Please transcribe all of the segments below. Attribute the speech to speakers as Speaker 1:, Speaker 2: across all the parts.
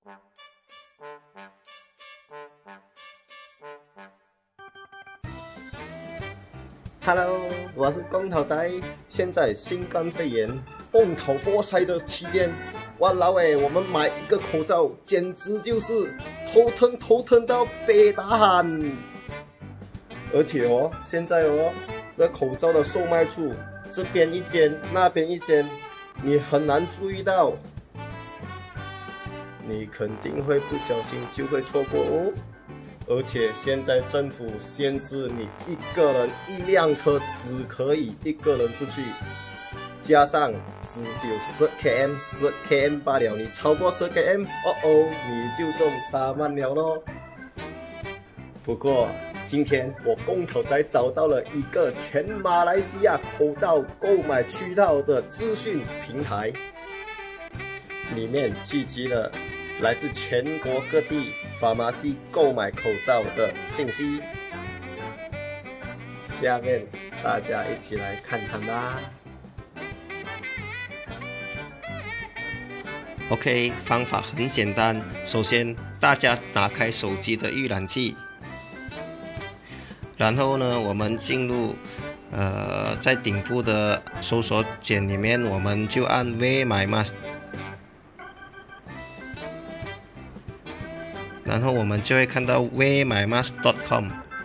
Speaker 1: Hello， 我是光头仔。现在新冠肺炎风头火柴的期间，哇老诶，我们买一个口罩简直就是头疼到北大喊。而且哦，现在哦，这口罩的售卖处这边一间，那边一间，你很难注意到，你肯定会不小心就会错过哦。而且现在政府限制你一个人一辆车只可以一个人出去，加上只有10km罢了，你超过10km，你就中沙曼了咯。不过今天我公头仔找到了一个全马来西亚口罩购买渠道的资讯平台，里面聚集了来自全国各地Pharmacy购买口罩的信息。下面大家一起来看看吧。OK， 方法很简单，首先大家打开手机的预览器，然后呢，我们进入在顶部的搜索键里面，我们就按 Wear My Mask。然后我们就会看到 wearmymask.com。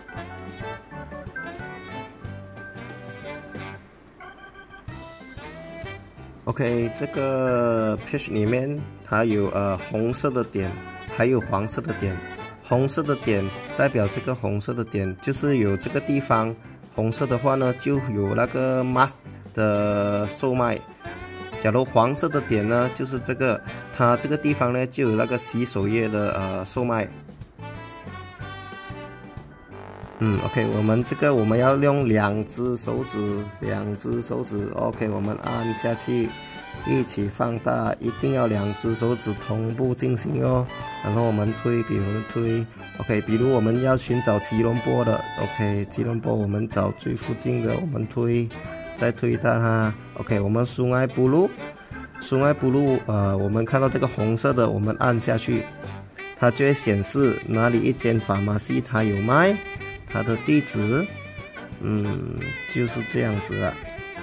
Speaker 1: OK， 这个 page 里面它有红色的点，还有黄色的点。红色的点代表这个红色的点就是有这个地方，红色的话呢就有那个 mask 的售卖。假如黄色的点呢，就是这个，它这个地方呢就有那个洗手液的售卖。OK， 我们要用两只手指 ，OK， 我们按下去，一起放大，一定要两只手指同步进行哦。然后我们推，OK， 比如我们要寻找吉隆坡的 ，OK， 吉隆坡我们找最附近的，我们推。再推到它 ，OK， 我们Sungai Buloh，我们看到这个红色的，我们按下去，它就会显示哪里一间Pharmacy它有卖，它的地址，就是这样子了。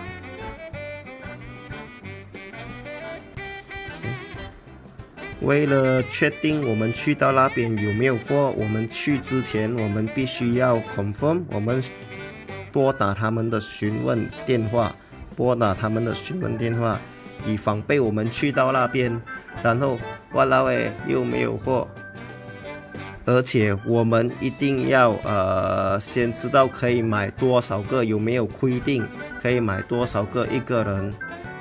Speaker 1: 为了确定我们去到那边有没有货，我们去之前我们必须要 confirm， 我们拨打他们的询问电话，以防备我们去到那边，然后哇啦喂又没有货。而且我们一定要先知道可以买多少个，有没有规定可以买多少个一个人。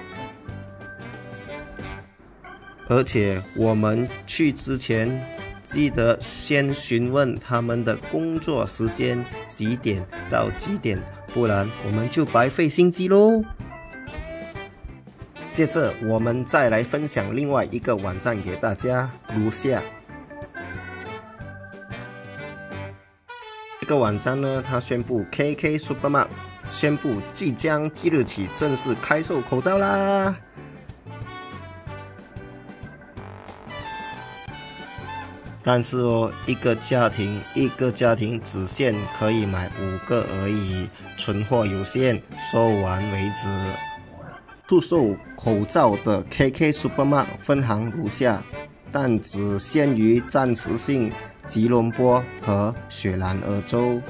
Speaker 1: 而且我们去之前记得先询问他们的工作时间几点到几点，不然我们就白费心机咯。接着我们再来分享另外一个网站给大家，如下。这个网站呢，它宣布 KK Supermarket 宣布即将即日起正式开售口罩啦。但是哦，一个家庭只限可以买5个而已，存货有限，售完为止。出售口罩的 KK Supermarket 分行如下，但只限于暂时性吉隆坡和雪兰莪州。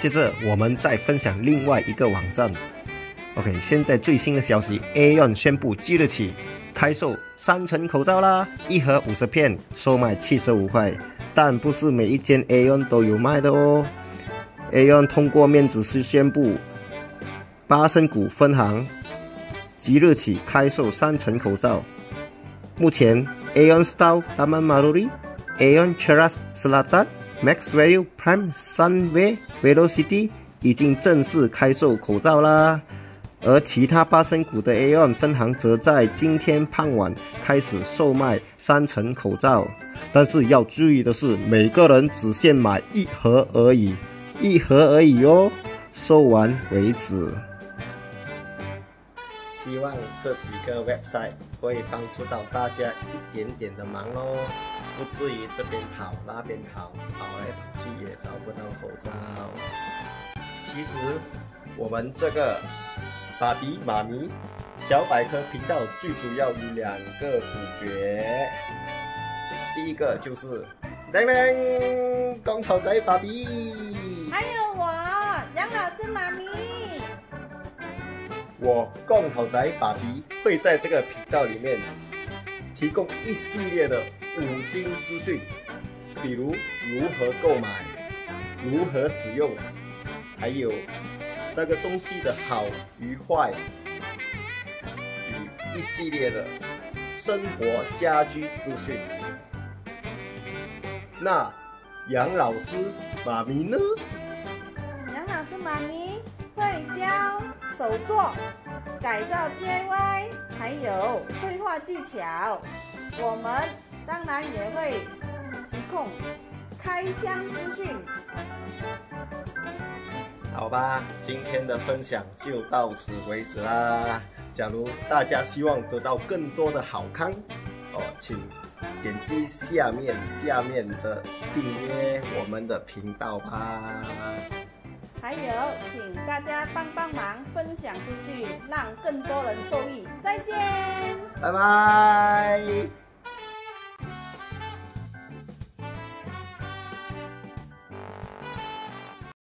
Speaker 1: 接着我们再分享另外一个网站。OK， 现在最新的消息 ，Aeon 宣布即日起开售3层口罩啦，一盒50片，售卖75块。但不是每一间 Aeon 都有卖的哦。Aeon 通过面子书宣布，巴生谷分行即日起开售3层口罩。目前 Aeon Style Taman Maruri、Aeon Ceras Selatan、Max Value Prime Sunway Velocity 已经正式开售口罩啦。而其他巴生谷的 Aeon 分行则在今天傍晚开始售卖3层口罩。但是要注意的是，每个人只限买1盒而已，1盒而已哦，售完为止。希望这几个 website 会帮助到大家一点点的忙哦，不至于这边跑那边跑，跑来跑去也找不到口罩。其实我们这个爸比妈咪小百科频道最主要有2个主角。第一个就是亮亮光头仔爸比，
Speaker 2: 还有我杨老师妈咪。
Speaker 1: 我光头仔爸比会在这个频道里面提供一系列的5金资讯，比如如何购买、如何使用，还有那个东西的好与坏，与一系列的生活家居资讯。那杨老师妈咪呢？
Speaker 2: 杨老师妈咪会教手作、改造 DIY， 还有绘画技巧。我们当然也会提供开箱资讯。
Speaker 1: 好吧，今天的分享就到此为止啦。假如大家希望得到更多的好康请点击下面的订阅我们的频道吧。
Speaker 2: 还有，请大家帮忙分享出去，让更多人受益。再见，
Speaker 1: 拜拜。